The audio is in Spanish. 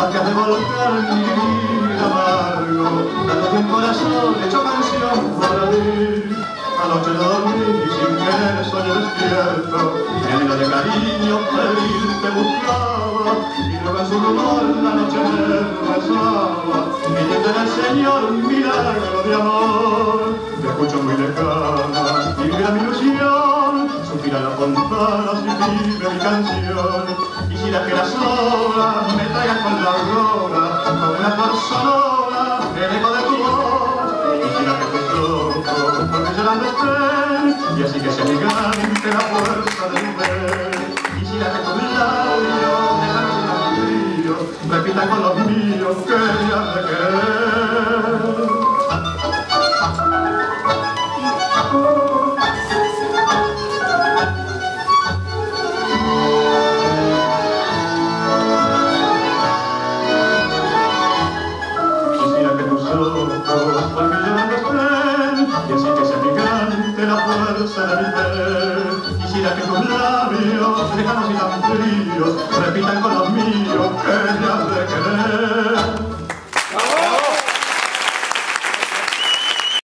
sepas que has de volcar mi vida amargo, dándote un corazón hecho canción para ti. Anoche no dormí y sin querer soñé despierto, mi anhelo de cariño feliz te buscaba, y luego en su rumor la noche me rezaba, pidiendo en el Señor un milagro de amor. Te escucho muy lejana y mira mi ilusión, suspira las fontanas y vive mi canción. Quisiera que las olas me traigan con la aurora, con una flor sonora, el eco de tu voz. Quisiera que tus ojos por mí llorando estén, y así que se gigante la fuerza de mi fe. Quisiera que tus labios de la noche tan fríos repitan con los míos que ya te querer. Por mí llorando estén, y así que se gigante la fuerza de mi fe. Quisiera que tus labios lejanos y tan fríos repitan con los míos que ya has de querer.